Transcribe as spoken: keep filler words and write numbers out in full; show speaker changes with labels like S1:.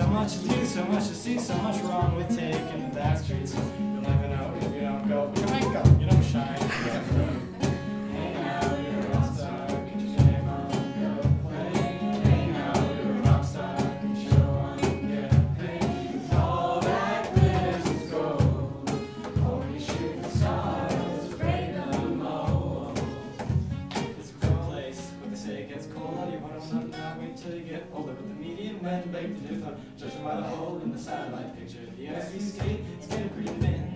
S1: So much to do, so much to see, so much wrong with taking the back streets. You'll never know if you don't go. You might go, you don't shine. Hey now, you're a rock star. Get your jam on, go play. Hey now, you're a rock star. Get your show on, get paid. All that glitters is gold. Only shooting stars break the mold. It's a good place, but they say it gets cold. You wanna run now, wait till you get older. But the median men beg to differ, judging by the hole in the satellite picture. The ice skate, it's getting pretty thin.